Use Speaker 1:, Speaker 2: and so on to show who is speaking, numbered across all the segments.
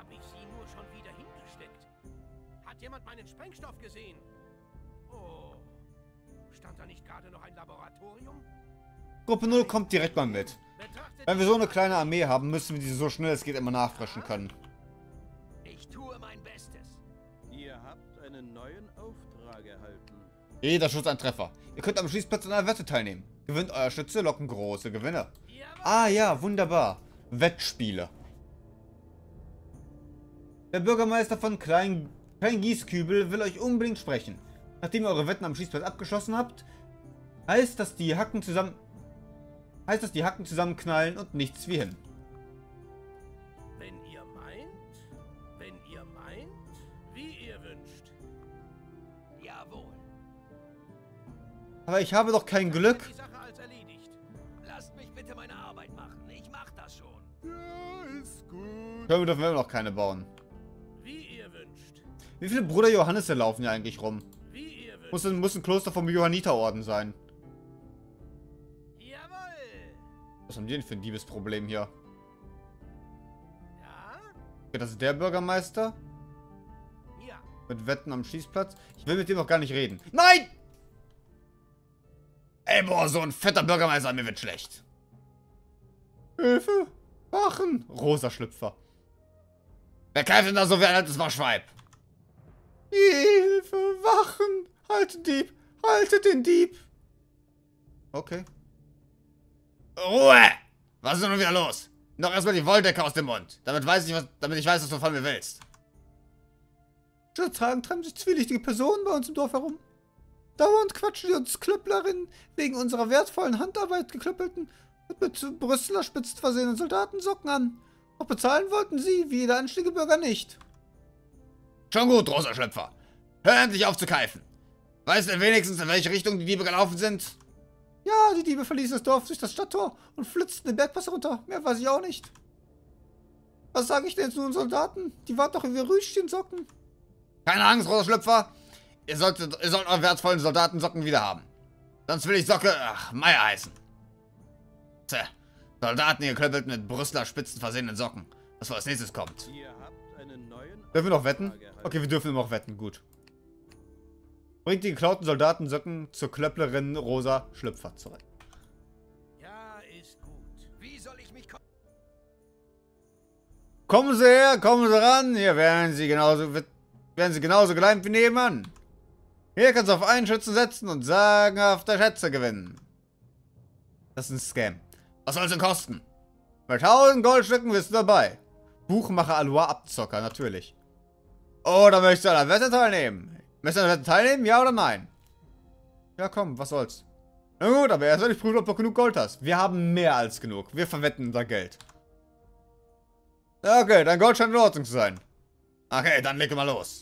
Speaker 1: habe ich sie nur schon wieder hingesteckt? Hat jemand meinen Sprengstoff gesehen? Oh, stand da nicht gerade noch ein Laboratorium?
Speaker 2: Gruppe 0 kommt direkt mal mit.
Speaker 1: Betrachtet
Speaker 2: Wenn wir so eine kleine Armee haben, müssen wir diese so schnell es geht immer nachfrischen können.
Speaker 1: Ich tue mein Bestes.
Speaker 3: Ihr habt einen neuen Auftrag erhalten.
Speaker 2: Jeder Schuss ein Treffer. Ihr könnt am Schießplatz an einer Wette teilnehmen. Gewinnt euer Schütze, locken große Gewinne. Ah ja, wunderbar. Wettspiele. Der Bürgermeister von Klein Gießkübel will euch unbedingt sprechen. Nachdem ihr eure Wetten am Schießplatz abgeschlossen habt, heißt das die Hacken zusammenknallen und nichts wie hin.
Speaker 1: Wenn ihr meint, wie ihr wünscht. Jawohl.
Speaker 2: Aber ich habe doch kein Glück.
Speaker 1: Die Sache als erledigt. Lasst mich bitte meine Arbeit machen. Ich mach das schon.
Speaker 3: Ja, ist gut.
Speaker 2: Können wir dürfen immer noch keine bauen.
Speaker 1: Wie ihr wünscht.
Speaker 2: Wie viele Bruder Johannisse laufen hier eigentlich rum?
Speaker 1: Wie ihr wünscht.
Speaker 2: Muss ein Kloster vom Johanniterorden sein.
Speaker 1: Jawohl.
Speaker 2: Was haben die denn für ein Diebesproblem hier?
Speaker 1: Ja?
Speaker 2: Okay, das ist der Bürgermeister.
Speaker 1: Ja.
Speaker 2: Mit Wetten am Schießplatz. Ich will mit dem noch gar nicht reden. Nein! Ey, boah, so ein fetter Bürgermeister, mir wird schlecht. Hilfe! Wachen! Rosa Schlüpfer. Wer kämpft denn da so wie ein altes Waschweib? Hilfe! Wachen! Haltet den Dieb! Haltet den Dieb! Okay. Ruhe! Was ist denn nun wieder los? Noch erstmal die Wolldecke aus dem Mund. Damit ich weiß, was du von mir willst. Schon treiben sich zwielichtige Personen bei uns im Dorf herum. Dauernd quatschen die uns Klöpplerinnen wegen unserer wertvollen Handarbeit geklöppelten und mit Brüsseler spitzt versehenen Soldatensocken an. Doch bezahlen wollten sie, wie jeder anständige Bürger, nicht. Schon gut, Rosa Schlüpfer. Hör endlich auf zu keifen. Weißt du wenigstens, in welche Richtung die Diebe gelaufen sind? Ja, die Diebe verließen das Dorf durch das Stadttor und flitzten den Bergpass runter. Mehr weiß ich auch nicht. Was sage ich denn jetzt nun Soldaten? Die warten doch in ihre Rüschchensocken. Keine Angst, Rosa Schlüpfer. Ihr sollt eure wertvollen Soldatensocken wieder haben. Sonst will ich Meier heißen. Tja, Soldaten geklöppelt mit Brüsseler Spitzen versehenen Socken. Was als nächstes kommt.
Speaker 3: Ihr habt einen neuen
Speaker 2: Dürfen wir noch wetten?
Speaker 3: Auftrag erhalten.
Speaker 2: Okay, wir dürfen immer noch wetten, gut. Bringt die geklauten Soldatensocken zur Klöpplerin Rosa Schlüpfer zurück.
Speaker 1: Ja, ist gut. Wie soll ich mich...
Speaker 2: Kommen Sie her, kommen Sie ran. Hier werden Sie genauso geleimt wie nebenan. Hier kannst du auf einen Schützen setzen und sagenhafte Schätze gewinnen. Das ist ein Scam. Was soll es denn kosten? Bei 1000 Goldstücken bist du dabei. Buchmacher Alois Abzocker, natürlich. Oder möchtest du an der Wette teilnehmen? Möchtest du an der Wette teilnehmen, ja oder nein? Ja komm, was soll's. Na gut, aber erst soll ich prüfen, ob du genug Gold hast. Wir haben mehr als genug. Wir verwetten unser Geld. Okay, dein Gold scheint in Ordnung zu sein. Okay, dann lege mal los.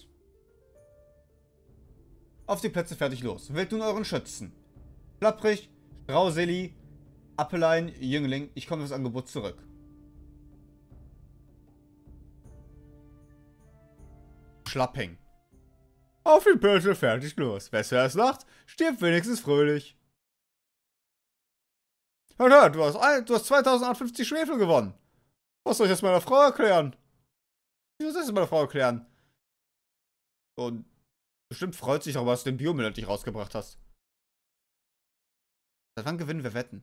Speaker 2: Auf die Plätze, fertig, los. Wählt nun euren Schützen. Schlapprich, Strauseli, Appelein, Jüngling. Ich komme fürs Angebot zurück. Schlapping. Auf die Plätze, fertig, los. Wer zuerst lacht, stirbt wenigstens fröhlich. Hör, du hast 2050 Schwefel gewonnen. Was soll ich jetzt meiner Frau erklären? Wieso soll ich das meiner Frau erklären? Und bestimmt freut sich darüber, dass du den Biomüll endlich rausgebracht hast. Seit wann gewinnen wir Wetten?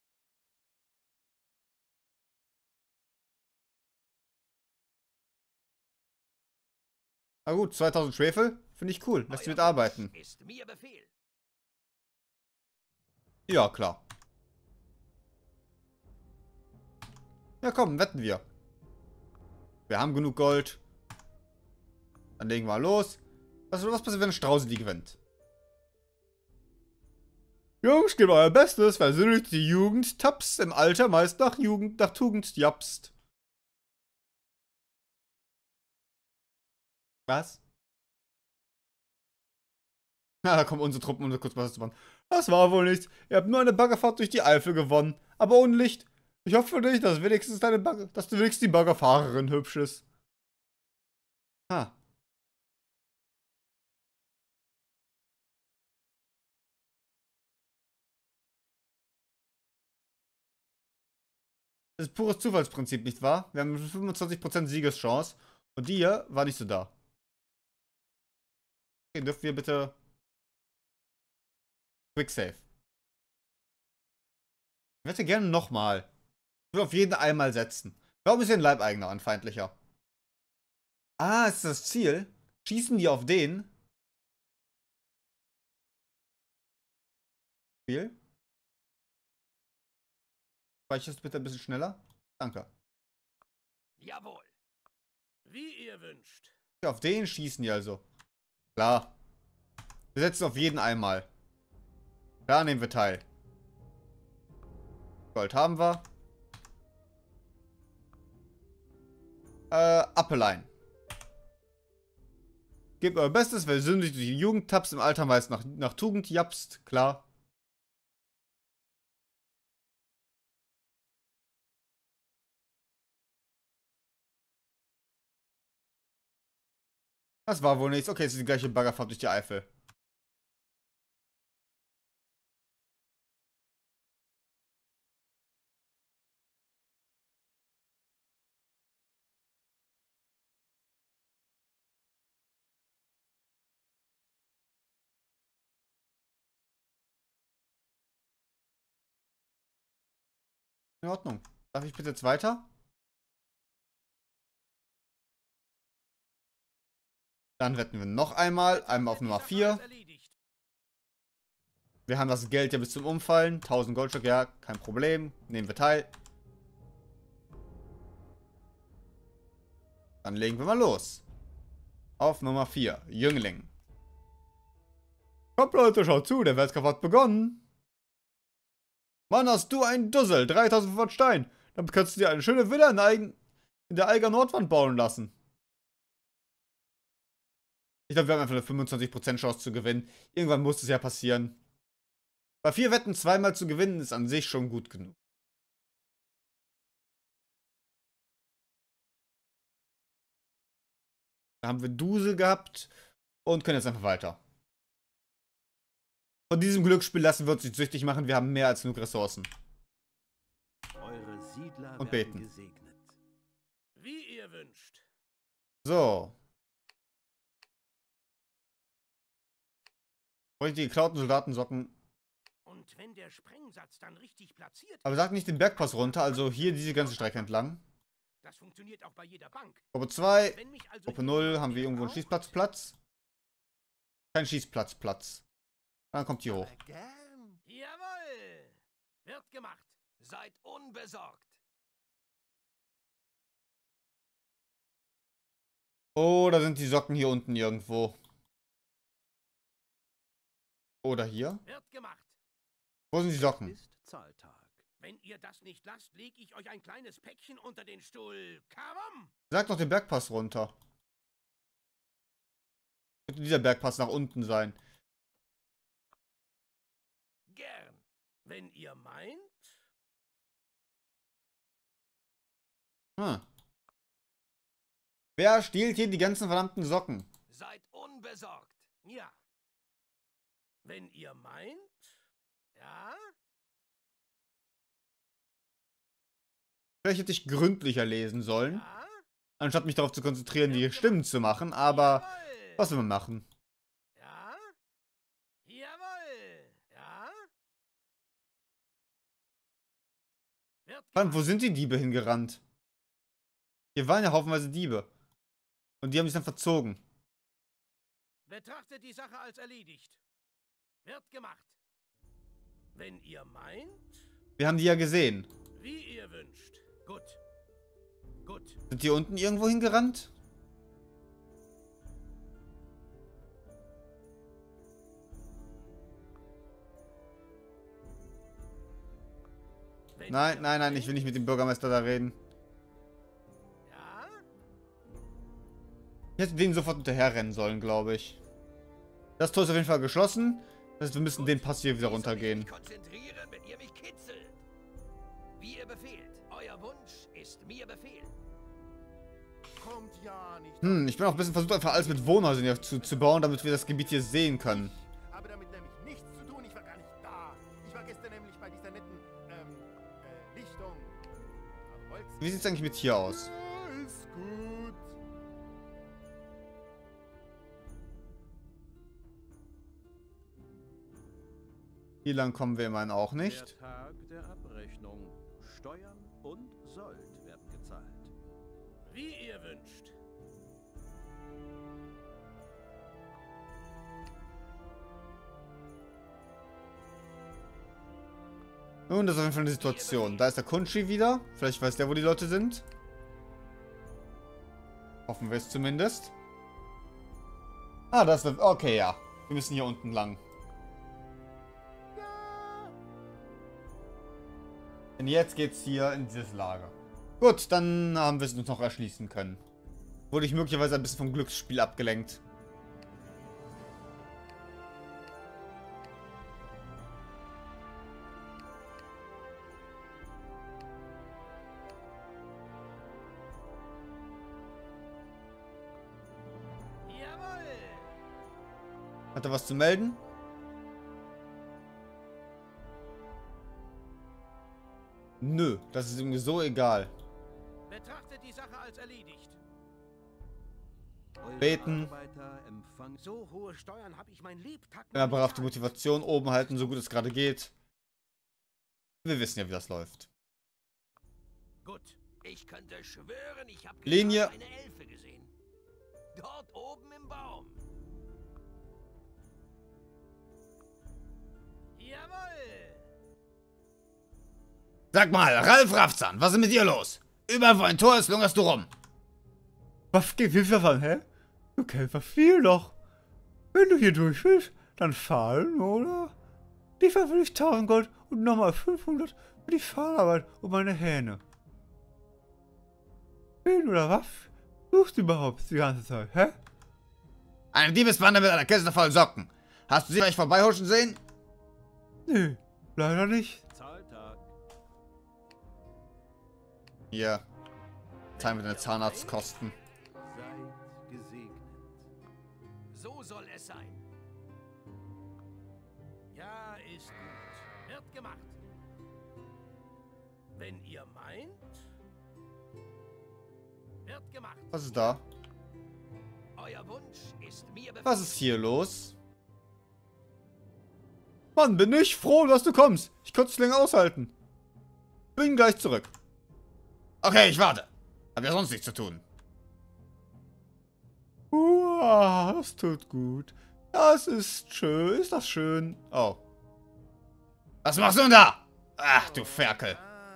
Speaker 2: Na gut, 2000 Schwefel? Finde ich cool. Lässt du mitarbeiten.
Speaker 1: Ist mir Befehl.
Speaker 2: Ja, klar. Ja, komm, wetten wir. Wir haben genug Gold. Dann legen wir los. Was passiert, wenn Strauseli gewinnt? Jungs, gebt euer Bestes, versöhnlich die Jugend, tapst im Alter meist nach Tugend japst. Was? Na, da kommen unsere Truppen, um das kurz was zu machen. Das war wohl nichts. Ihr habt nur eine Baggerfahrt durch die Eifel gewonnen, aber ohne Licht. Ich hoffe für dich, dass du wenigstens die Baggerfahrerin hübsch ist. Ha. Das ist pures Zufallsprinzip, nicht wahr? Wir haben 25% Siegeschance Und die hier war nicht so da. Okay, dürfen wir bitte... Quick Save. Ich hätte gerne nochmal. Ich will auf jeden einmal setzen. Warum ist hier ein Leibeigener ein feindlicher? Ah, ist das Ziel? Schießen die auf den? Spiel? Speicherst du bitte ein bisschen schneller? Danke.
Speaker 1: Jawohl. Wie ihr wünscht.
Speaker 2: Ja, auf den schießen die also. Klar. Wir setzen auf jeden einmal. Da nehmen wir teil. Gold haben wir. Appelein. Gebt euer Bestes, wer sündigt durch die Jugend, tapst im Alter meist nach Tugend, japst, klar. Das war wohl nichts. Okay, es ist die gleiche Baggerfahrt durch die Eifel. In Ordnung. Darf ich bitte jetzt weiter? Dann wetten wir noch einmal. Einmal auf Nummer 4. Wir haben das Geld ja bis zum Umfallen. 1000 Goldstück, ja, kein Problem. Nehmen wir teil. Dann legen wir mal los. Auf Nummer 4. Jüngling. Kommt Leute, schaut zu, der Wettkampf hat begonnen. Mann, hast du einen Dussel. 3500 Stein. Damit kannst du dir eine schöne Villa in der Eiger Nordwand bauen lassen. Ich glaube, wir haben einfach eine 25% Chance zu gewinnen. Irgendwann muss es ja passieren. Bei 4 Wetten zweimal zu gewinnen ist an sich schon gut genug. Da haben wir Dusel gehabt und können jetzt einfach weiter. Von diesem Glücksspiel lassen wir uns nicht süchtig machen. Wir haben mehr als genug Ressourcen.
Speaker 3: Eure Siedler
Speaker 2: Und
Speaker 3: werden
Speaker 2: beten.
Speaker 3: gesegnet.
Speaker 1: Wie ihr wünscht.
Speaker 2: So. Wollte ich die geklauten Soldatensocken.
Speaker 1: Und wenn der Sprengsatz dann richtig platziert
Speaker 2: Aber sag nicht den Bergpass runter, also hier diese ganze Strecke entlang.
Speaker 1: das funktioniert auch bei jeder Bank.
Speaker 2: Gruppe 2,
Speaker 1: Wenn mich also
Speaker 2: Gruppe 0, haben wir
Speaker 1: jemand
Speaker 2: irgendwo einen
Speaker 1: braucht,
Speaker 2: Schießplatzplatz? Kein Schießplatzplatz. Dann kommt hier hoch.
Speaker 3: Gern.
Speaker 1: Jawohl. Wird gemacht.
Speaker 3: Seid unbesorgt.
Speaker 2: Oh, da sind die Socken hier unten irgendwo. Oder hier?
Speaker 1: Wird gemacht.
Speaker 2: Wo sind die Socken?
Speaker 3: Ist Zahltag.
Speaker 1: Wenn ihr das nicht lasst, lege ich euch ein kleines Päckchen unter den Stuhl. Karom!
Speaker 2: Sag doch den Bergpass runter. Könnte dieser Bergpass nach unten sein.
Speaker 1: Gern. Wenn ihr meint.
Speaker 2: Hm. Wer stiehlt hier die ganzen verdammten Socken?
Speaker 1: Seid unbesorgt. Ja. Wenn ihr meint. Ja.
Speaker 2: Vielleicht hätte ich gründlicher lesen sollen,
Speaker 1: Ja.
Speaker 2: anstatt mich darauf zu konzentrieren, die Stimmen zu machen, aber
Speaker 1: Jawohl.
Speaker 2: was will man machen?
Speaker 1: Ja. Jawohl. Ja. Wird
Speaker 2: Mann, wo
Speaker 1: gemacht.
Speaker 2: sind die Diebe hingerannt? Hier waren ja haufenweise Diebe. Und die haben sich dann verzogen.
Speaker 1: Betrachtet die Sache als erledigt. Wird gemacht. Wenn ihr meint.
Speaker 2: Wir haben die ja gesehen.
Speaker 1: Wie ihr wünscht. Gut. Gut.
Speaker 2: Sind die unten irgendwo hingerannt?
Speaker 1: Wenn
Speaker 2: Nein,
Speaker 1: ihr
Speaker 2: nein, nein, ich will nicht mit dem Bürgermeister da reden.
Speaker 1: Ja.
Speaker 2: Ich hätte denen sofort hinterherrennen sollen, glaube ich. Das Tor ist auf jeden Fall geschlossen. Das heißt, wir müssen den Pass hier wieder runtergehen.
Speaker 1: Konzentrieren, wenn ihr mich kitzelt. Wie ihr befehlt. Euer Wunsch ist mir Befehl.
Speaker 3: Kommt ja nicht.
Speaker 2: Ich bin auch ein bisschen versucht, einfach alles mit Wohnhäusern hier zu bauen, damit wir das Gebiet hier sehen können.
Speaker 3: Habe damit nämlich nichts zu tun. Ich war gar nicht da. Ich war gestern nämlich bei dieser netten, Lichtung. Am Holz.
Speaker 2: Wie sieht es eigentlich mit hier aus?
Speaker 3: Ja, ist gut.
Speaker 2: Hier lang kommen wir immerhin auch
Speaker 4: Der
Speaker 2: nicht.
Speaker 4: Tag der Abrechnung. Steuern und Sold werden gezahlt.
Speaker 1: Wie ihr wünscht.
Speaker 2: Nun, das ist auf jeden Fall eine Situation. Da ist der Kunshi wieder. Vielleicht weiß der, wo die Leute sind. Hoffen wir es zumindest. Ah, das ist... Okay, ja. Wir müssen hier unten lang. Denn jetzt geht's hier in dieses Lager. Gut, dann haben wir es uns noch erschließen können. Wurde ich möglicherweise ein bisschen vom Glücksspiel abgelenkt.
Speaker 1: Jawohl.
Speaker 2: Hat er was zu melden? Nö, das ist ihm so egal.
Speaker 1: Betrachtet die Sache als erledigt.
Speaker 4: Eure
Speaker 2: Beten.
Speaker 4: Arbeiter empfangen
Speaker 1: So hohe Steuern habe ich mein Lebtag
Speaker 2: Ja,
Speaker 1: noch
Speaker 2: brav
Speaker 1: nicht
Speaker 2: die
Speaker 1: gehabt.
Speaker 2: Motivation oben halten, so gut es gerade geht. Wir wissen ja, wie das läuft.
Speaker 1: Gut. Ich könnte schwören, ich habe
Speaker 2: Linie.
Speaker 1: eine Elfe gesehen. Dort oben im Baum. Jawohl.
Speaker 2: Sag mal, Ralf Raffzahn, was ist mit dir los? Überall wo ein Tor ist, lungerst du rum.
Speaker 5: Was geht wie davon, hä? Du Kämpfer viel doch. Wenn du hier durch willst, dann fallen, oder? Liefer will ich 1000 Gold und nochmal 500 für die Fahrarbeit und meine Hähne. Wen oder was? Suchst du überhaupt die ganze Zeit, hä?
Speaker 2: Eine Diebesbande mit einer Kiste voll Socken. Hast du sie gleich vorbeihuschen sehen?
Speaker 5: Nee, leider nicht.
Speaker 4: Zahltag.
Speaker 2: Hier. Zahlen wir deine Zahnarztkosten.
Speaker 4: Seid gesegnet.
Speaker 1: So soll es sein. Ja, ist gut. Wird gemacht. Wenn ihr meint, wird gemacht.
Speaker 2: Was ist da?
Speaker 1: Euer Wunsch ist mir
Speaker 2: Was ist hier los?
Speaker 5: Mann, bin ich froh, dass du kommst. Ich konnte es länger aushalten. Bin gleich zurück.
Speaker 2: Okay, ich warte. Hab ja sonst nichts zu tun.
Speaker 5: Uah, das tut gut. Das ist schön. Ist das schön?
Speaker 2: Oh. Was machst du denn da? Ach, du Ferkel.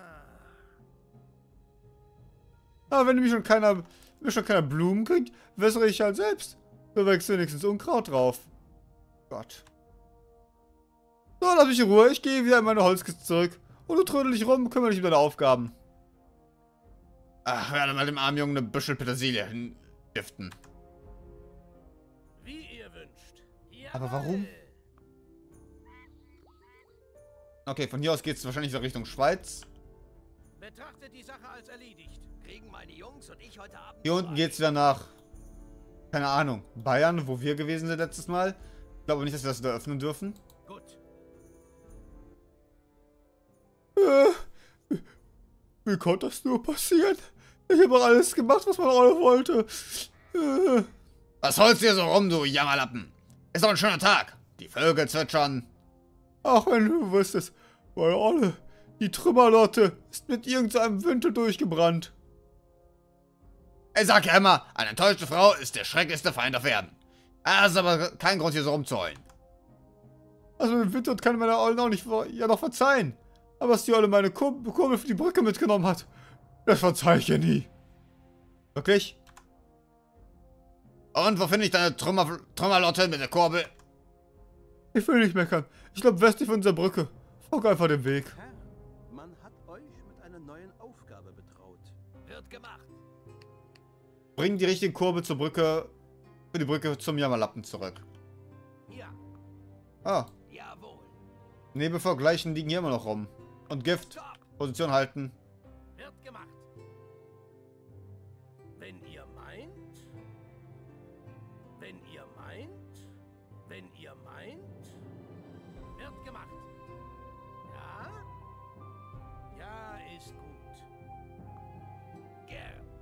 Speaker 5: Aber wenn mir schon keiner Blumen kriegt, wässere ich halt selbst. Da wächst wenigstens Unkraut drauf. Gott. So, lass mich in Ruhe. Ich gehe wieder in meine Holzkiste zurück. Und du trödel dich rum, kümmere dich um deine Aufgaben.
Speaker 2: Ach, werde mal dem armen Jungen eine Büschel Petersilie stiften.
Speaker 1: Wie ihr wünscht.
Speaker 2: Aber warum?
Speaker 1: Jawohl.
Speaker 2: Okay, von hier aus geht es wahrscheinlich so Richtung Schweiz.
Speaker 1: Betrachtet die Sache als erledigt. Kriegen meine Jungs und ich heute Abend.
Speaker 2: Hier unten geht es wieder nach, keine Ahnung, Bayern, wo wir gewesen sind letztes Mal. Ich glaube nicht, dass wir das wieder öffnen dürfen.
Speaker 1: Gut.
Speaker 5: Wie konnte das nur passieren? Ich habe doch alles gemacht, was man alle wollte.
Speaker 2: Was holst du hier so rum, du Jammerlappen? Ist doch ein schöner Tag. Die Vögel zwitschern.
Speaker 5: Ach, wenn du wüsstest, meine Olle, die Trümmerlotte ist mit irgendeinem Windel durchgebrannt.
Speaker 2: Ich sag ja immer, eine enttäuschte Frau ist der schrecklichste Feind auf Erden. Das ist aber kein Grund, hier so rumzuheulen.
Speaker 5: Also im Winter kann meine Ollen auch nicht ja noch verzeihen. Aber dass die Olle meine Kurbel für die Brücke mitgenommen hat, das verzeih ich ihr nie.
Speaker 2: Wirklich? Und wo finde ich deine Trümmerlotte mit der Kurbel?
Speaker 5: Ich will nicht meckern. Ich glaube westlich von dieser Brücke. Folg einfach dem Weg.
Speaker 4: Herr, man hat euch mit einer neuen Aufgabe betraut.
Speaker 1: Wird gemacht.
Speaker 2: Bring die richtige Kurbel zur Brücke, für die Brücke zum Jammerlappen zurück.
Speaker 1: Ja.
Speaker 2: Ah,
Speaker 1: Jawohl.
Speaker 2: Nebelvergleichen liegen hier immer noch rum. Und Gift.
Speaker 1: Stopp.
Speaker 2: Position halten.
Speaker 1: Wird gemacht. Wenn ihr meint. Wenn ihr meint. Wenn ihr meint. Wird gemacht. Ja? Ja, ist gut. Gern.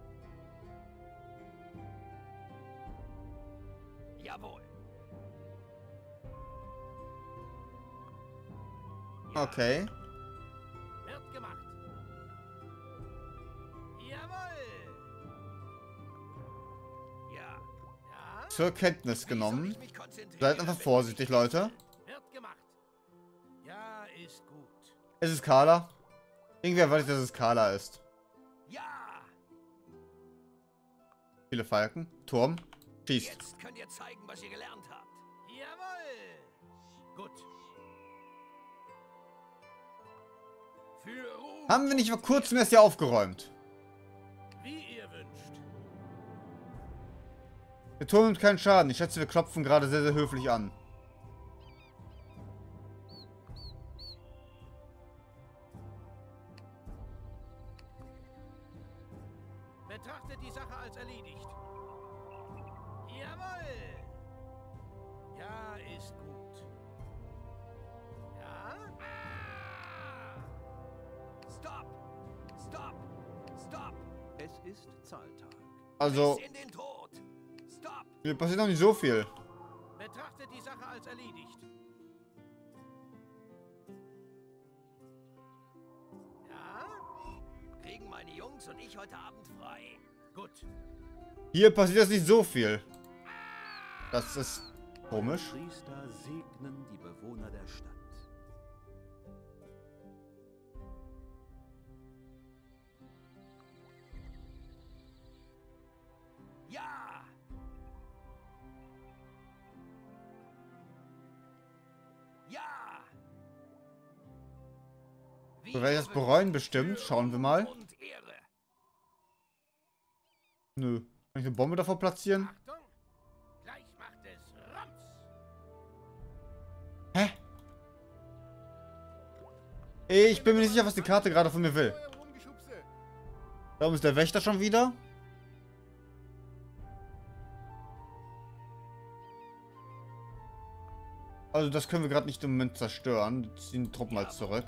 Speaker 1: Jawohl.
Speaker 2: Okay.
Speaker 1: Wird gemacht. Jawohl. Ja. Ja.
Speaker 2: Zur Kenntnis
Speaker 1: Wie soll
Speaker 2: genommen.
Speaker 1: ich mich konzentrieren,
Speaker 2: Seid einfach
Speaker 1: wenn
Speaker 2: vorsichtig, Leute.
Speaker 1: Wird gemacht. Ja, ist gut.
Speaker 2: Ist es Carla? Irgendwie erwarte ich, dass es Carla ist.
Speaker 1: Ja.
Speaker 2: Viele Falken. Turm. Schießt.
Speaker 1: Jetzt könnt ihr zeigen, was ihr gelernt habt. Jawohl. Gut. Für Ruhm.
Speaker 2: Haben wir nicht vor kurzem erst hier aufgeräumt?
Speaker 1: Wie ihr wünscht.
Speaker 2: Der Turm nimmt keinen Schaden. Ich schätze, wir klopfen gerade sehr, sehr höflich an.
Speaker 1: Betrachtet die Sache als erledigt. Jawohl. Ja, ist gut. Ja? Ah! Stopp! Stopp! Stopp!
Speaker 4: Es ist Zahltag.
Speaker 2: Also,
Speaker 1: Bis in den Tod! Stopp!
Speaker 2: hier passiert noch nicht so viel.
Speaker 1: Betrachtet die Sache als erledigt. Ja? Kriegen meine Jungs und ich heute Abend frei. Gut.
Speaker 2: Hier passiert jetzt nicht so viel. Das ist komisch.
Speaker 4: Priester segnen die Bewohner der Stadt.
Speaker 1: Ja! Ja!
Speaker 2: Wir werden das bereuen bestimmt. Schauen wir mal.
Speaker 1: Und Ehre.
Speaker 2: Nö. Kann ich eine Bombe davor platzieren?
Speaker 1: Achtung! Gleich macht es Rams!
Speaker 2: Hä? Ich bin mir nicht sicher, was die Karte gerade von mir will.
Speaker 3: Euer Rumgeschubse.
Speaker 2: Da oben ist der Wächter schon wieder. Also das können wir gerade nicht im Moment zerstören. Wir ziehen die Truppen halt zurück.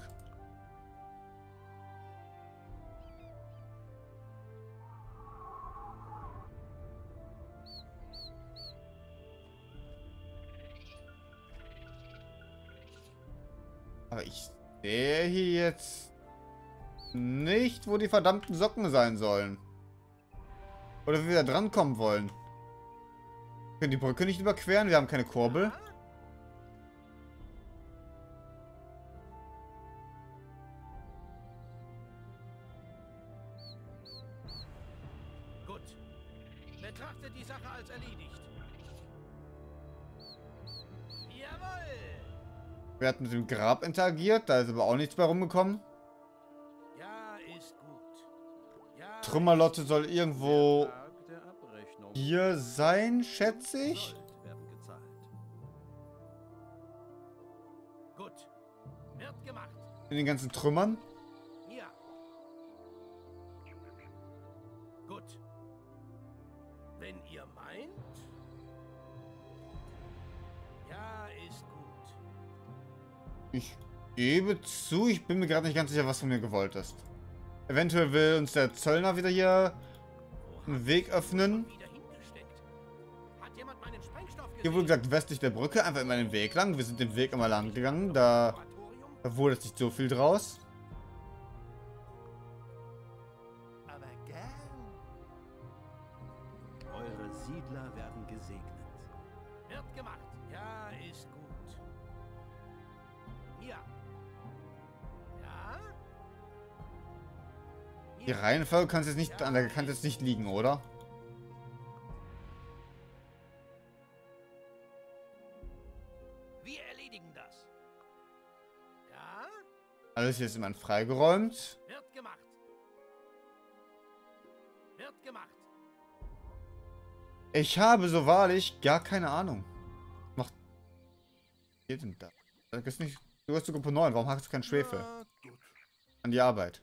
Speaker 2: Aber ich sehe hier jetzt nicht, wo die verdammten Socken sein sollen. Oder wie wir da drankommen wollen. Wir können die Brücke nicht überqueren, wir haben keine Kurbel.
Speaker 1: Gut. Betrachtet die Sache als erledigt. Jawohl!
Speaker 2: Wir hatten mit dem Grab interagiert, da ist aber auch nichts bei rumgekommen.
Speaker 1: Ja, ist gut. Ja,
Speaker 2: Trümmerlotte soll irgendwo
Speaker 4: Tag der Abrechnung.
Speaker 2: hier sein, schätze ich.
Speaker 4: Sold werden gezahlt.
Speaker 1: gut. Wird gemacht.
Speaker 2: In den ganzen Trümmern.
Speaker 1: Ja. Gut. Wenn ihr meint. Ja, ist gut.
Speaker 2: Ich gebe zu, ich bin mir gerade nicht ganz sicher, was von mir gewollt ist. Eventuell will uns der Zöllner wieder hier einen Weg öffnen.
Speaker 1: Wieder hingesteckt. Hat jemand meinen Sprengstoff gesehen?
Speaker 2: Hier wurde gesagt, westlich der Brücke, einfach immer den Weg lang. Wir sind den Weg immer lang gegangen, da wurde jetzt nicht so viel draus.
Speaker 3: Aber gern.
Speaker 4: Eure Siedler werden gesegnet.
Speaker 1: Wird gemacht. Ja, ist gut. Ja. Ja?
Speaker 2: Die Reihenfolge kann jetzt nicht, an der kann jetzt nicht liegen, oder?
Speaker 1: Wir erledigen das. Ja?
Speaker 2: Alles hier ist immer freigeräumt.
Speaker 1: Wird gemacht. Wird gemacht.
Speaker 2: Ich habe so wahrlich gar keine Ahnung. Macht. Was geht denn da? Das ist nicht. Du hast sogar 9. Warum hast du keinen Schwefel?
Speaker 3: Na, gut.
Speaker 2: An die Arbeit.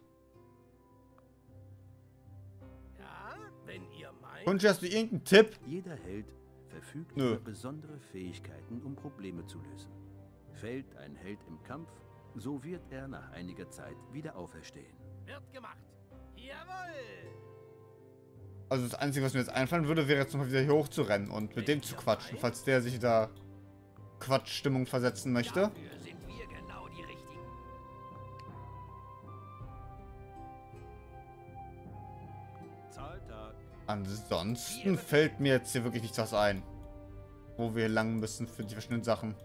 Speaker 1: Ja, wenn ihr meint.
Speaker 2: Kunchi, hast du irgendeinen Tipp?
Speaker 4: Jeder Held verfügt
Speaker 2: Nö.
Speaker 4: über besondere Fähigkeiten, um Probleme zu lösen. Fällt ein Held im Kampf, so wird er nach einiger Zeit wieder auferstehen.
Speaker 1: Wird gemacht. Jawohl.
Speaker 2: Also das Einzige, was mir jetzt einfallen würde, wäre jetzt nochmal wieder hier hoch zu rennen und mit dem zu quatschen, falls der sich da Quatschstimmung versetzen möchte.
Speaker 1: Dafür sind wir genau die Richtigen.
Speaker 4: Zahltag.
Speaker 2: Ansonsten fällt mir jetzt hier wirklich nichts was ein. Wo wir lang müssen für die verschiedenen Sachen.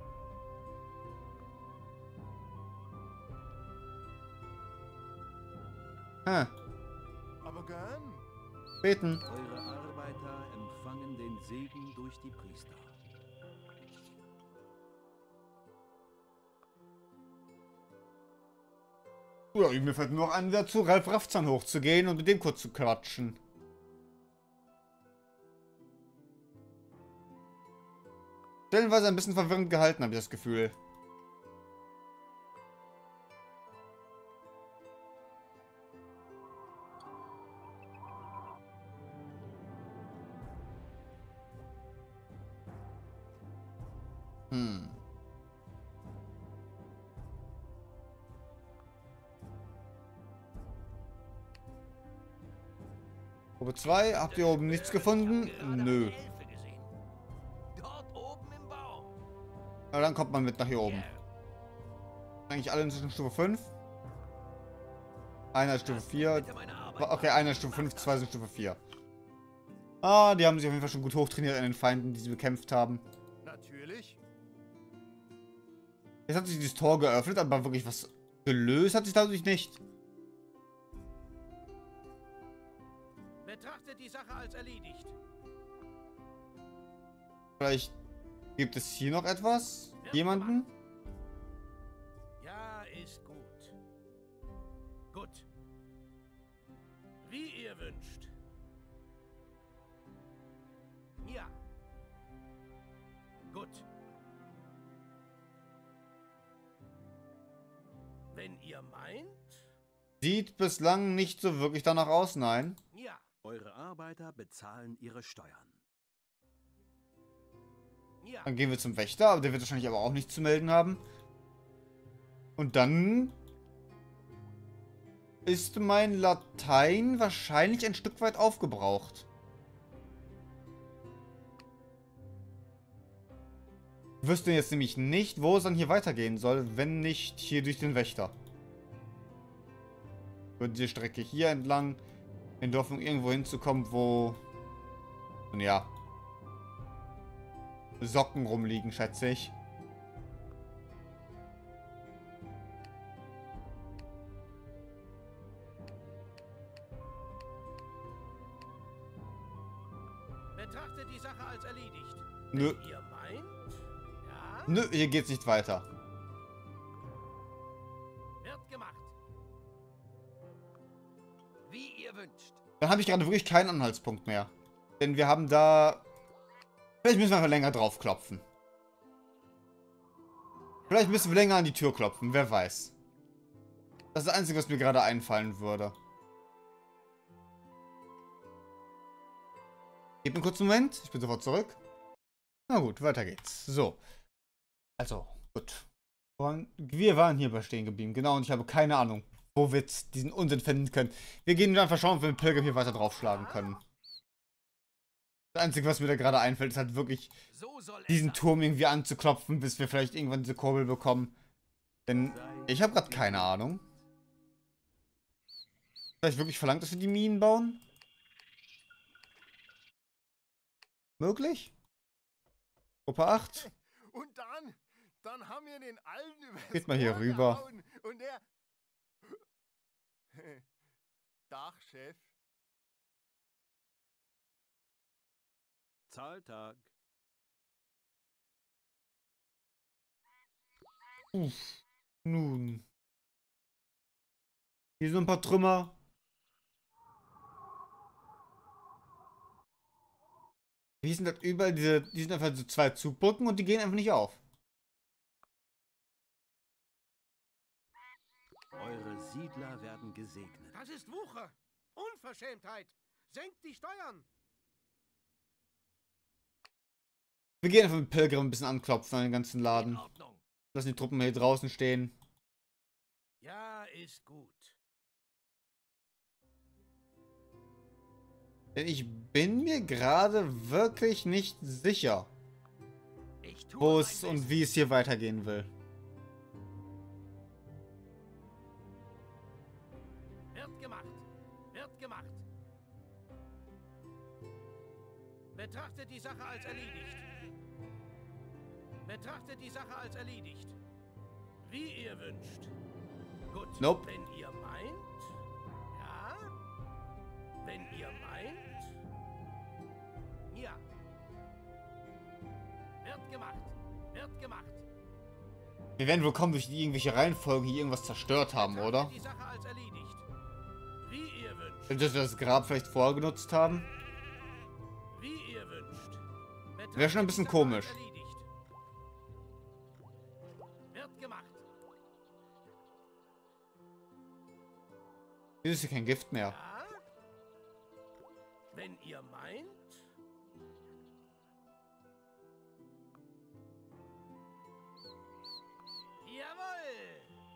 Speaker 3: Aber gern.
Speaker 2: Beten.
Speaker 4: Eure Arbeiter empfangen den Segen durch die Priester.
Speaker 2: Ja, mir fällt nur noch an, wieder zu Ralf Raffzahn hochzugehen und mit dem kurz zu quatschen. Stellenweise ein bisschen verwirrend gehalten, habe ich das Gefühl. Gruppe 2, habt ihr oben nichts gefunden? Nö.
Speaker 1: Dort oben im Baum.
Speaker 2: Na, dann kommt man mit nach hier oben. Eigentlich alle inzwischen Stufe 5. Einer ist Stufe 4. Okay, einer ist Stufe 5, zwei sind Stufe 4. Ah, die haben sich auf jeden Fall schon gut hochtrainiert an den Feinden, die sie bekämpft haben.
Speaker 3: Natürlich.
Speaker 2: Jetzt hat sich dieses Tor geöffnet, aber wirklich was gelöst hat sich dadurch nicht.
Speaker 1: Betrachtet die Sache als erledigt.
Speaker 2: Vielleicht gibt es hier noch etwas? Jemanden?
Speaker 1: Ja, ist gut. Gut. Wie ihr wünscht. Ja. Gut. Wenn ihr meint,
Speaker 2: Sieht bislang nicht so wirklich danach aus, nein.
Speaker 1: ja.
Speaker 4: Eure Arbeiter bezahlen ihre Steuern.
Speaker 1: Ja.
Speaker 2: Dann gehen wir zum Wächter, aber der wird wahrscheinlich aber auch nichts zu melden haben. Und dann ist mein Latein wahrscheinlich ein Stück weit aufgebraucht. Ich wüsste jetzt nämlich nicht, wo es dann hier weitergehen soll, wenn nicht hier durch den Wächter. Über diese Strecke hier entlang, in der Hoffnung irgendwo hinzukommen, wo, nun ja, Socken rumliegen, schätze ich.
Speaker 1: Betrachtet die Sache als erledigt.
Speaker 2: Nö.
Speaker 1: Wenn ihr meint, ja,
Speaker 2: Nö, hier geht's nicht weiter.
Speaker 1: wird gemacht. Wie ihr wünscht.
Speaker 2: Dann habe ich gerade wirklich keinen Anhaltspunkt mehr. Denn wir haben da... Vielleicht müssen wir einfach länger drauf klopfen. Vielleicht müssen wir länger an die Tür klopfen, wer weiß. Das ist das Einzige, was mir gerade einfallen würde. Gebt einen kurzen Moment, ich bin sofort zurück. Na gut, weiter geht's. So. Also, gut. Wir waren hierbei stehen geblieben, genau, und ich habe keine Ahnung, wo wir jetzt diesen Unsinn finden können. Wir gehen einfach schauen, ob wir mit Pilgrim hier weiter draufschlagen können. Das Einzige, was mir da gerade einfällt, ist halt wirklich,
Speaker 1: So soll
Speaker 2: diesen
Speaker 1: es sein.
Speaker 2: Turm irgendwie anzuklopfen, bis wir vielleicht irgendwann diese Kurbel bekommen. Denn ich habe gerade keine Ahnung. Vielleicht wirklich verlangt, dass wir die Minen bauen? Möglich? Gruppe 8?
Speaker 3: Und dann haben wir den Alten über
Speaker 2: Geht mal hier rüber.
Speaker 3: Und der... Dachchef.
Speaker 4: Zahltag.
Speaker 2: Nun. Hier sind ein paar Trümmer. Hier sind halt überall die sind einfach so zwei Zugbrücken und die gehen einfach nicht auf.
Speaker 4: Eure Siedler werden gesegnet.
Speaker 1: Das ist Wucher. Unverschämtheit. Senkt die Steuern.
Speaker 2: Wir gehen einfach mit Pilgrim ein bisschen anklopfen an den ganzen
Speaker 1: In
Speaker 2: Laden.
Speaker 1: Ordnung.
Speaker 2: Lassen die Truppen hier draußen stehen.
Speaker 1: Ja, ist gut.
Speaker 2: Denn ich bin mir gerade wirklich nicht sicher,
Speaker 1: Ich tue
Speaker 2: wo
Speaker 1: mein
Speaker 2: es und
Speaker 1: Bestes.
Speaker 2: wie es hier weitergehen will.
Speaker 1: Wird gemacht. Wird gemacht. Betrachtet die Sache als erledigt. Betrachtet die Sache als erledigt. Wie ihr wünscht. Gut,
Speaker 2: Nope.
Speaker 1: wenn ihr meint... Ja? Wenn ihr meint... Ja. Wird gemacht. Wird gemacht.
Speaker 2: Wir werden wohl kaum durch irgendwelche Reihenfolgen hier irgendwas zerstört haben, oder?
Speaker 1: Die Sache als erledigt. Wie ihr wünscht.
Speaker 2: Dass wir das Grab vielleicht vorher genutzt haben.
Speaker 1: Wie ihr wünscht.
Speaker 2: Wäre schon ein bisschen komisch.
Speaker 1: Erledigt. Wird gemacht.
Speaker 2: Hier ist hier kein Gift mehr.
Speaker 1: Ja? Wenn ihr meint... Jawohl!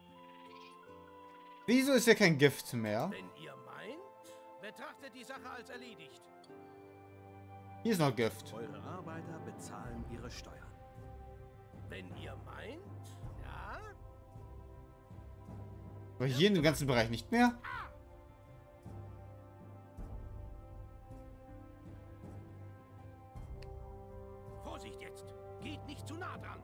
Speaker 2: Wieso ist hier kein Gift mehr?
Speaker 1: Wenn ihr meint, betrachtet die Sache als erledigt.
Speaker 2: Hier ist noch Gift.
Speaker 4: Eure Arbeiter bezahlen ihre Steuern.
Speaker 1: Wenn ihr meint, ja?
Speaker 2: Aber hier in dem ganzen Bereich nicht mehr?
Speaker 1: Vorsicht jetzt! Geht nicht zu nah dran!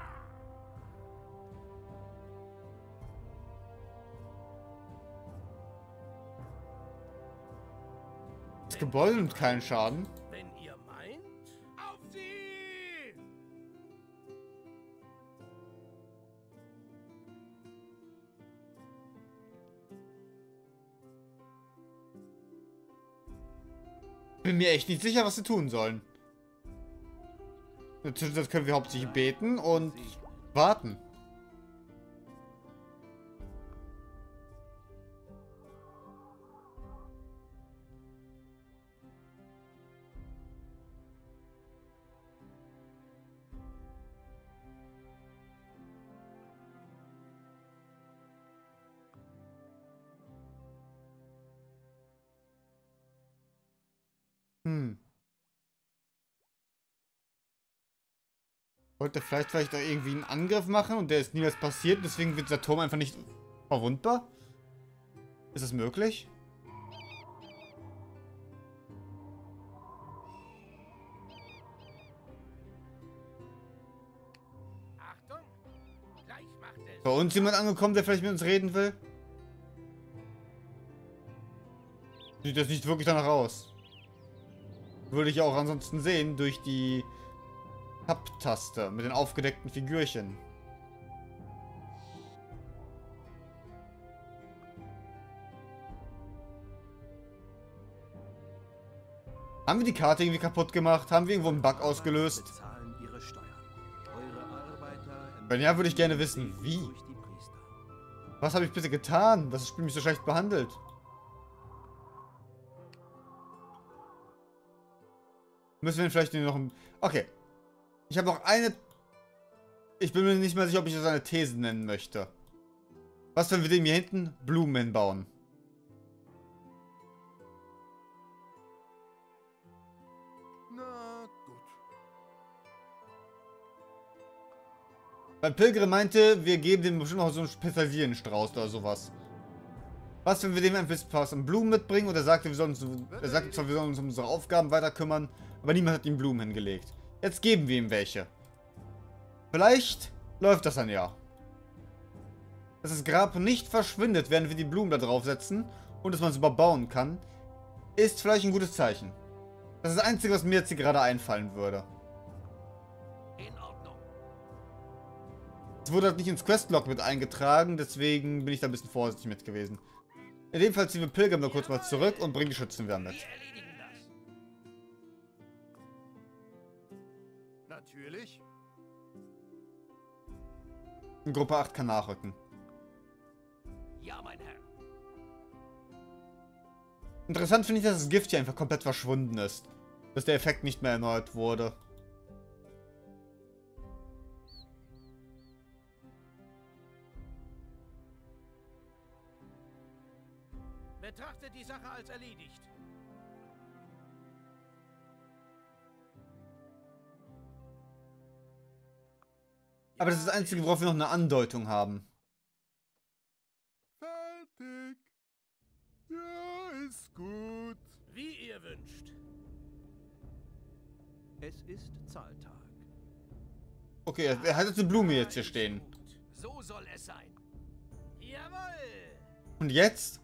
Speaker 2: Das Gebäude nimmt keinen Schaden.
Speaker 1: Wenn ihr meint, auf sie!
Speaker 2: Bin mir echt nicht sicher, was wir tun sollen. In der Zwischenzeit können wir hauptsächlich beten und warten. Wollte vielleicht auch irgendwie einen Angriff machen und der ist niemals passiert, deswegen wird der Turm einfach nicht verwundbar? Ist das möglich?
Speaker 1: Achtung! Gleich macht es!
Speaker 2: Bei uns jemand angekommen, der vielleicht mit uns reden will? Sieht das nicht wirklich danach aus. Würde ich auch ansonsten sehen durch die Tab-Taste mit den aufgedeckten Figürchen. Haben wir die Karte irgendwie kaputt gemacht? Haben wir irgendwo einen Bug ausgelöst?
Speaker 4: Bezahlen ihre Steuern. Eure Arbeiter
Speaker 2: Wenn ja, würde ich gerne wissen, wie.
Speaker 4: durch die Priester.
Speaker 2: Was habe ich bitte getan, dass das Spiel mich so schlecht behandelt? Müssen wir vielleicht noch ein... Okay. Ich habe noch eine... Ich bin mir nicht mehr sicher, ob ich das eine These nennen möchte. Was, wenn wir dem hier hinten Blumen hinbauen?
Speaker 3: Na gut.
Speaker 2: Weil Pilgrim meinte, wir geben dem bestimmt noch so einen Petersilienstrauß oder sowas. Was, wenn wir dem ein bisschen was an Blumen mitbringen und er sagte, wir sollen uns um unsere Aufgaben weiter kümmern, aber niemand hat ihm Blumen hingelegt. Jetzt geben wir ihm welche. Vielleicht läuft das dann ja. Dass das Grab nicht verschwindet, während wir die Blumen da draufsetzen und dass man es überbauen kann, ist vielleicht ein gutes Zeichen. Das ist das Einzige, was mir jetzt hier gerade einfallen würde.
Speaker 1: In Ordnung.
Speaker 2: Es wurde halt nicht ins Questlog mit eingetragen, deswegen bin ich da ein bisschen vorsichtig mit gewesen. In dem Fall ziehen wir Pilgrim noch kurz mal zurück und bringen die Schützen wieder mit.
Speaker 1: Wir erledigen das.
Speaker 3: Natürlich.
Speaker 2: Und Gruppe 8 kann nachrücken.
Speaker 1: Ja, mein Herr.
Speaker 2: Interessant finde ich, dass das Gift hier einfach komplett verschwunden ist. Dass der Effekt nicht mehr erneuert wurde.
Speaker 1: Betrachtet die Sache als erledigt.
Speaker 2: Aber das ist das Einzige, worauf wir noch eine Andeutung haben.
Speaker 3: Fertig. Ja, ist gut.
Speaker 1: Wie ihr wünscht.
Speaker 4: Es ist Zahltag.
Speaker 2: Okay, er hat jetzt eine Blume jetzt hier stehen.
Speaker 1: Gut. So soll es sein. Jawohl.
Speaker 2: Und jetzt?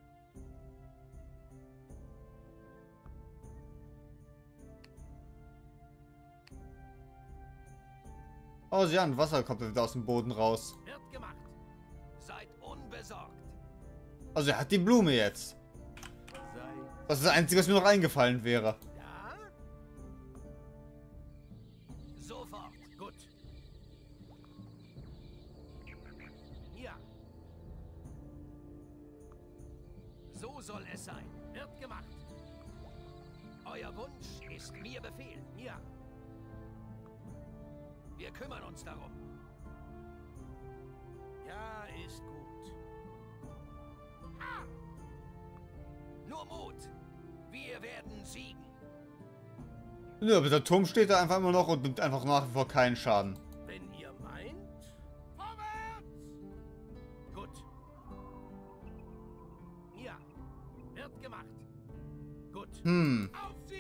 Speaker 2: Oh, sie haben Wasser kommt wieder aus dem Boden raus.
Speaker 1: Wird gemacht. Seid unbesorgt.
Speaker 2: Also er hat die Blume jetzt. Das ist das Einzige, was mir noch eingefallen wäre.
Speaker 1: Ja? Sofort. Gut. Ja. So soll es sein. Wird gemacht. Euer Wunsch ist mir Befehl. Ja. Wir kümmern uns darum. Ja, ist gut. Ah! Nur Mut. Wir werden siegen.
Speaker 2: Nö, aber der Turm steht da einfach immer noch und nimmt einfach nach wie vor keinen Schaden.
Speaker 1: Wenn ihr meint. Vorwärts! Gut. Ja. Wird gemacht. Gut. Auf sie!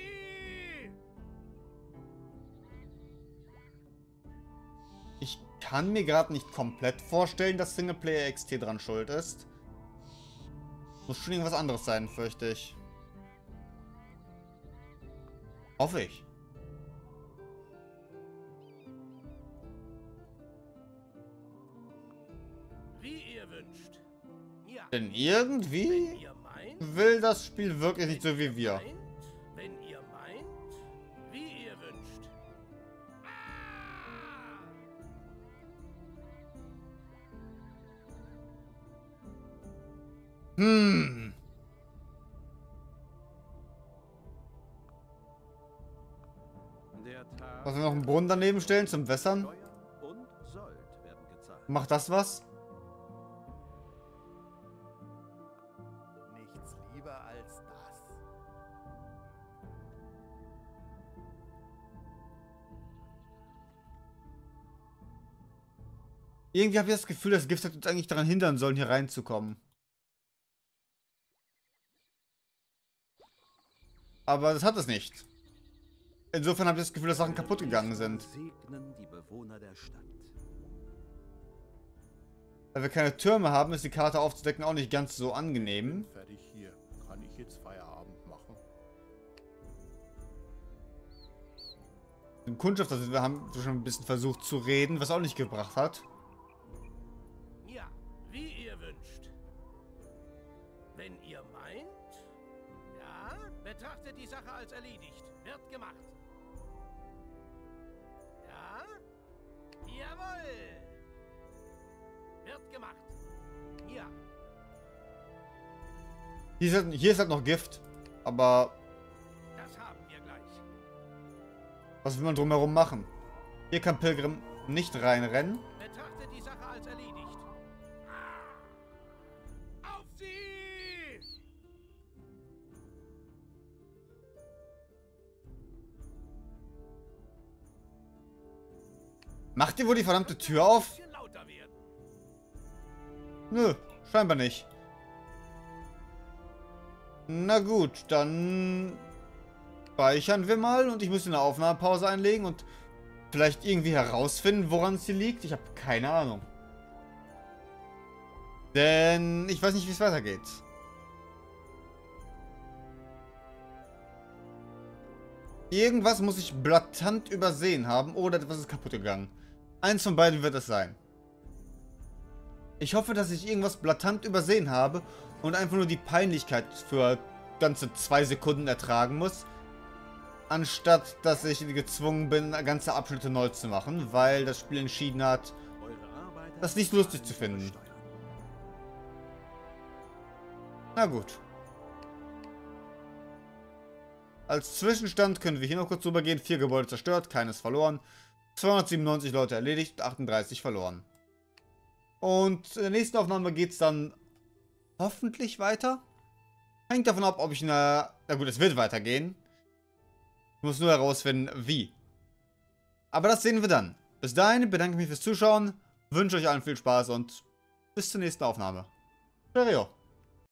Speaker 2: Ich kann mir gerade nicht komplett vorstellen, dass Singleplayer XT dran schuld ist. Muss schon irgendwas anderes sein, fürchte ich. Hoffe ich.
Speaker 1: Wie ihr wünscht. Ja.
Speaker 2: Denn irgendwie
Speaker 1: Wenn ihr meint.
Speaker 2: will das Spiel wirklich nicht so wie wir.
Speaker 1: Wenn ihr meint. Wie ihr wünscht. Ah!
Speaker 4: Der Tag
Speaker 2: Was wir noch einen Brunnen daneben stellen zum Wässern?
Speaker 4: Steuer und Sold werden gezahlt.
Speaker 2: Macht das was?
Speaker 3: Nichts lieber als das.
Speaker 2: Irgendwie habe ich das Gefühl, das Gift hat uns eigentlich daran hindern sollen, hier reinzukommen. Aber das hat es nicht. Insofern habe ich das Gefühl, dass Sachen kaputt gegangen sind.
Speaker 4: Segnen die Bewohner der Stadt.
Speaker 2: Weil wir keine Türme haben, ist die Karte aufzudecken auch nicht ganz so angenehm.
Speaker 3: Fertig hier. Kann ich jetzt Feierabend machen?
Speaker 2: Im Kundschafter wir haben schon ein bisschen versucht zu reden, was auch nicht gebracht hat.
Speaker 1: Ja, wie ihr wünscht. Wenn ihr meint. Ja, betrachtet die Sache als erledigt. Wird gemacht. Ja? Jawohl! Wird gemacht. Ja.
Speaker 2: Hier ist halt noch Gift. Aber
Speaker 1: Das haben wir gleich.
Speaker 2: was will man drumherum machen? Hier kann Pilgrim nicht reinrennen.
Speaker 1: Betrachtet die Sache als erledigt. Auf sie!
Speaker 2: Macht ihr wohl die verdammte Tür auf?
Speaker 1: Ein bisschen lauter werden.
Speaker 2: Nö, scheinbar nicht. Na gut, dann speichern wir mal und ich muss eine Aufnahmepause einlegen und vielleicht irgendwie herausfinden, woran es hier liegt. Ich habe keine Ahnung. Denn ich weiß nicht, wie es weitergeht. Irgendwas muss ich blatant übersehen haben oder etwas ist kaputt gegangen. Eins von beiden wird es sein. Ich hoffe, dass ich irgendwas blatant übersehen habe und einfach nur die Peinlichkeit für ganze 2 Sekunden ertragen muss, anstatt dass ich gezwungen bin, ganze Abschnitte neu zu machen, weil das Spiel entschieden hat,
Speaker 4: Eure Arbeiter
Speaker 2: das nicht lustig zu finden.
Speaker 4: versteuern.
Speaker 2: Na gut. Als Zwischenstand können wir hier noch kurz drüber gehen. 4 Gebäude zerstört, keines verloren. 297 Leute erledigt, 38 verloren. Und in der nächsten Aufnahme geht es dann hoffentlich weiter. Hängt davon ab, ob ich na gut, es wird weitergehen. Ich muss nur herausfinden, wie. Aber das sehen wir dann. Bis dahin bedanke ich mich fürs Zuschauen, wünsche euch allen viel Spaß und bis zur nächsten Aufnahme. Cheerio.